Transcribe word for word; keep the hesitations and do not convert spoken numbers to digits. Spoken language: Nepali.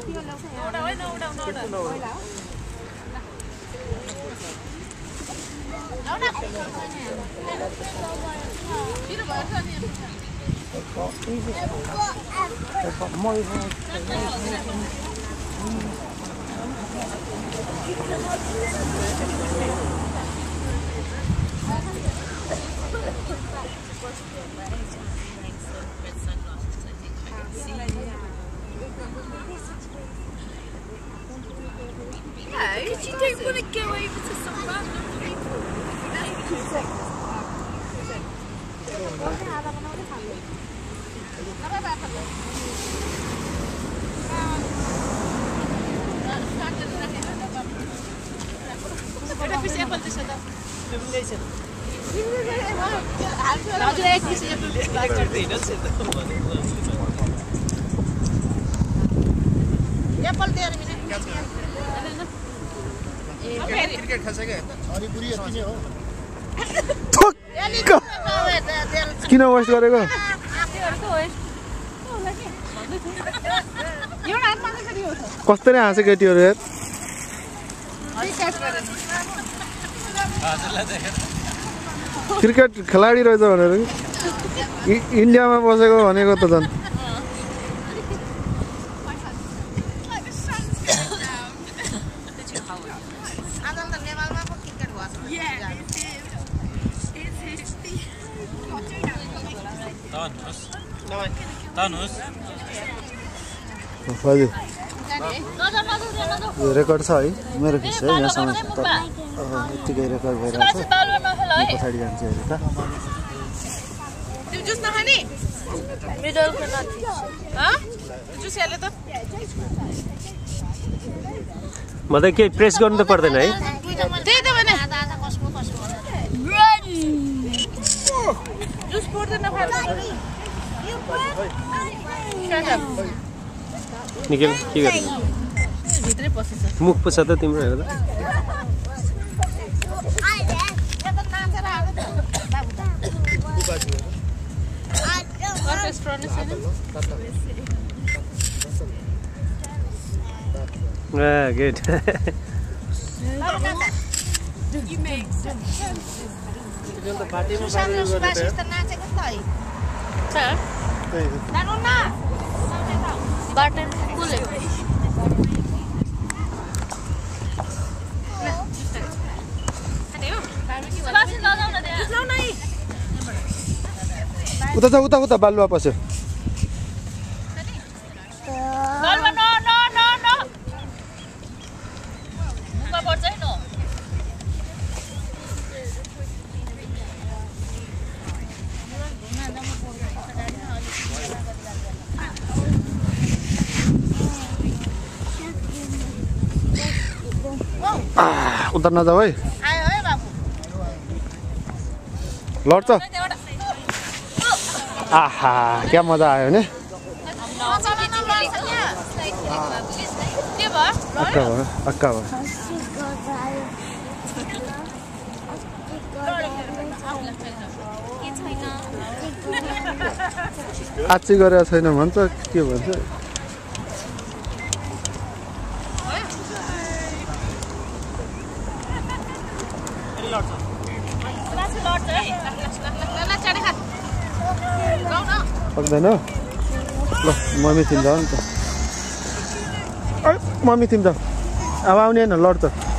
You don't want to go over to some random people. Cricket खेल्छ के अनि पुरी यति नै हो किन वेस्ट गरेको कस्तो नै हाँसे केटीहरु यार क्रिकेट खेलाडी रहेछ भनेर इन्डियामा बसेको भनेको त झन् हजुर यो रेकर्ड छ है मेरो खिच है यहाँसम्म यतिकै रेकर्ड भइरहेको छ पछाडि जान्छ हेर त जुस नखाने मिडल को नथि ह जुस हेले त मलाई के प्रेस गर्नु त पर्दैन है त्यही त भने आधा आधा कसको कसको जुस पर्दैन फाल्दा शट अप निकल के गर्नु भित्रै पसेछ मुख पछ त तिम्रो हेर त Ah, good. You make sense. Susana Subashi त नाचेको त है छ नानु न बटन कुले सुबासी लजाउन दे लौ नै उता जा उता उता बालुवा पस्यो बालुवा न न न न मुका पर्छ है न उता नजाऊ है आयो है बाबु लड्छ आहा क्या मजा आयो नि अक्का भयो अक्का भयो आची गरेको छैन भन्छ के भन्छ सक्दैन ल मम्मी तिमी जाऊ नि त मम्मी तिमी जाऊ अब आउने होइन लड्छ